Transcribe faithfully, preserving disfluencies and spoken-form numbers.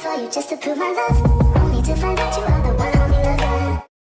for you just to prove my love. Only to find out you are the